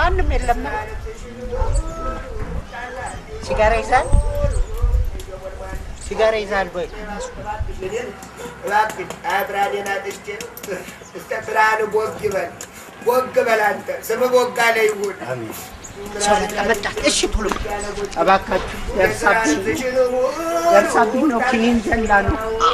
ማንም የለም ሲጋራ ይዛል ወይ ላክ አብራዴና ጥስቴ እስተብራን ወግበል አንተ ስም ወጋ ላይ ይሁን አሜን ሰላም ተመጣ እሺ ቶሎ አባካችሁ ደርሳብኝ ነው ኪኒን ዘላ ነው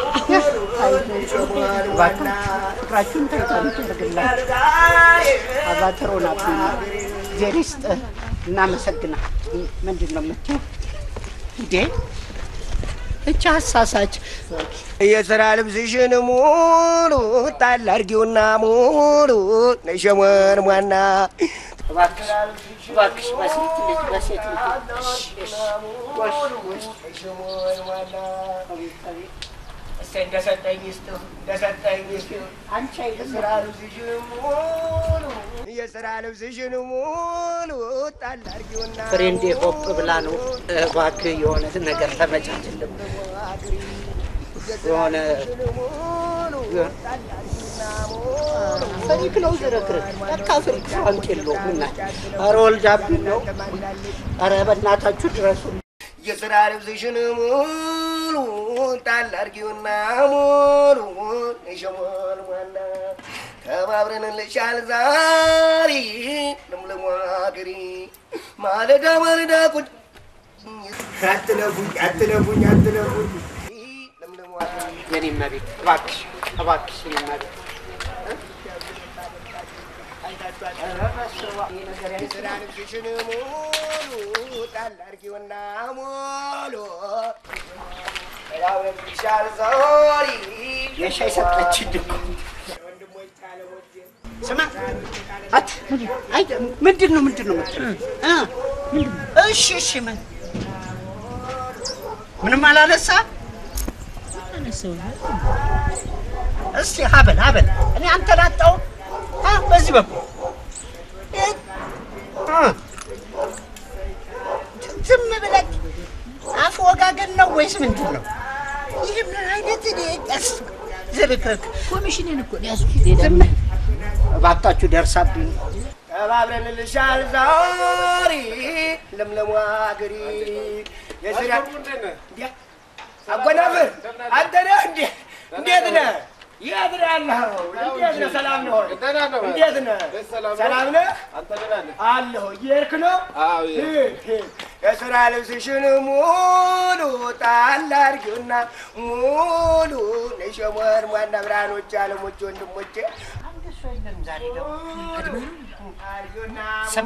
ፍቅራችሁን ታይታላችሁ አባተሮናችሁ ጀሪስት እናመሰግና ምንድነው የምትይው እንዴ እቻ አሳሳች የሥራ ልብስሽን ሙሉ ጣል አድርጊውና ሙሉ ነሸመን ሟና እባክሽ በሴት እንደሰጠኝ አንቺ የሥራ ልብስሽን ሙሉ ጣል አድርጊውና ፍሬንዴ ሆፕ ብላ ነው እባክህ የሆነ ነገር ተመቻችልም የሆነ ፍሪክ ነው ዝርክርክ በቃ ፍሪክ ፍራንክ የለውም እና ኧረ ወልዳብኝ ነው ኧረ በእናታችሁ ድረሱ የሥራ ልብስሽን ሙሉ ጣል አድርጊውና ሙሉ ነሸመን ሟና ተባብረን ልሻል ዛሬ ለምለሟ አገሬ ማለዳ ቁጭ አትለፉኝ ለምለሟ የኔ መቤት እባክሽ የኔ መቤት የሥራ ልብስሽን ሙሉ ጣል አድርጊውና ሙሉ ተባብረን ልሻል ዛሬ የሻይ ሰጠችኝ እኮ ስማ ምንድነው እሺ ምንም አላነሳ እስቲ ሀበል እኔ አንተ ላጣው በዚህ በኩል ዝም ብለህ አፍ ወጋገን ነው ወይስ ምንድነው ይሄ ምን አይነት ደስ ዝርክርክ ኮሚሽኔን እኮ ያስኩ እባካችሁ ደርሳብኝ ተባብረን ልሻል ዛሬ ለምለሟ አገሬ የሥራ አጎናፍር አንተ ነህ እንዴት ነህ የት ነህ ያለኸው እንዴት ነህ ሰላም ነህ እንዴት ነህ ሰላም ነህ አለሁ እየሄድክ ነው የሥራ ልብስሽን ሙሉ ጣል አድርጊውና ሙሉ ነሸመን ሟና ብርሃኖች አለሞች ወንድሞቼ ዛሬ ስማ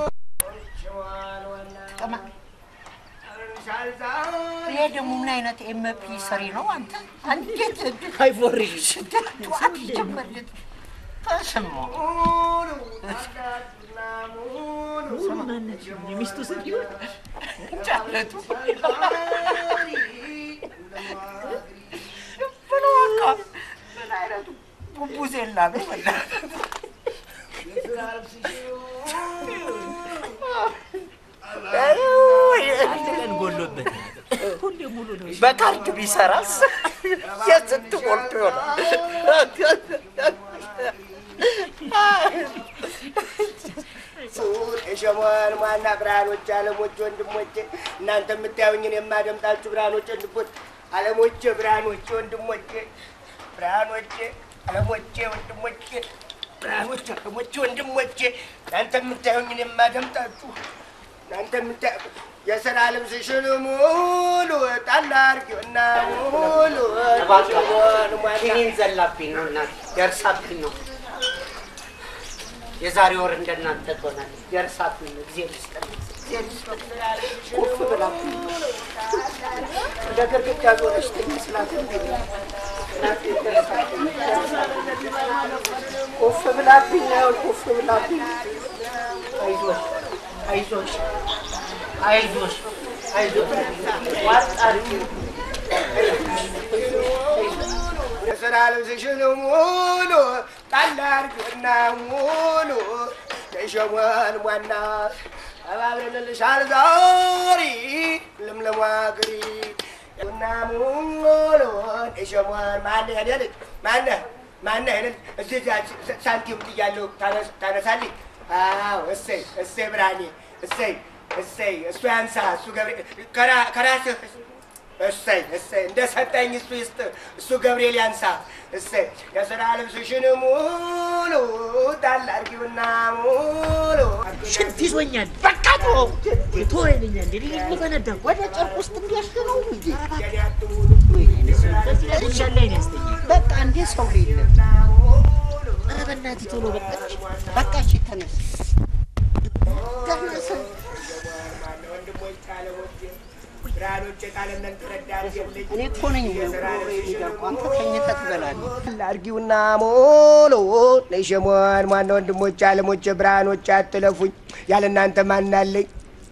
ይሄ ደግሞ ምን አይነት ኤምፒ ሰሪ ነው አንተ እንዴት አይፎርሽ ጀመርት ተሰማ የሚስቱ ስልዩ ቻለቱ ምን አይነቱ ቡቡዜላ ነው አንተን ጎሎበት ሁሌ ሙሉ ነው በካርድ ቢሰራስ የስንት ወልቶ ይሆናል የሸመን ሟና ብርሃኖች አለሞች ወንድሞቼ እናንተ የምታዩኝን የማደምጣችሁ ብርሃኖች ወንድሞች አለሞቼ ብርሃኖች ወንድሞቼ ብርሃኖቼ አለሞቼ ወንድሞቼ ብርሃኖች አለሞቼ ወንድሞቼ እናንተ የምታዩኝን የማደምጣችሁ እናንተ የምታዩ የሥራ ልብስሽን ሙሉ ጣል አድርጊውና ሙሉ ኪኒን ዘላብኝ ነው እናቴ ደርሳብኝ ነው የዛሬ ወር እንደናንተ ትሆናለች ደርሳብኝ ነው ጊዜ ልስጥልኝ ቁፍ ብላብኝ እንደ ግርግዳ ዞረሽ ትመስላት ቁፍ ብላብኝ ነው ቁፍ ብላብኝ አይዞሽ ዋጣሪ የሥራ ልብስሽን ሙሉ ጣል አድርጊውና ሙሉ ነሸመን ሟና ተባብረን ልሻል ዛሬ ለምለሟ አገሬ እና ሙሉ ነሸመን ማነህ ማነህ እዚህ ሳንቲም ጥያለሁ ታነሳልኝ አዎ እሰይ ብርሃኔ እሰይ እሱ ያንሳ እሱ ገብርኤል ከራስህ እሰይ እንደሰጠኝ እሱ ይስጥ እሱ ገብርኤል ያንሳ እሰይ የሥራ ልብስሽን ሙሉ ጣል አድርጊውና ሙሉ ሽንት ይዞኛል። በቃ ተወይልኛል። ሊፈነዳ ወደ ጨርቅ ውስጥ እንዲያሽነው እንጂ ላይ ያስተኛል። በቃ እንዴ ሰው የለም። ኧረ በእናትህ ቶሎ በቃች ተነስ። እኔ እኮ ነኝ አንተ ተኝተህ ትበላለህ። አድርጊውና ሞሎ ለሸሞን ማን ወንድሞች ዓለሞች ብርሃኖች አትለፉኝ ያለ እናንተ ማን አለኝ?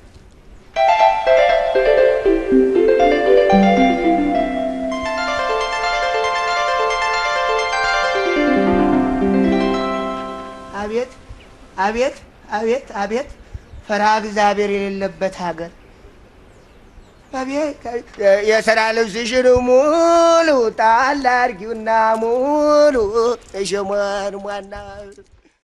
አቤት ፈሪሃ እግዚአብሔር የሌለበት ሀገር አቤት የሥራ ልብስሽን ሙሉ ጣል አድርጊውና ሙሉ የሸሞን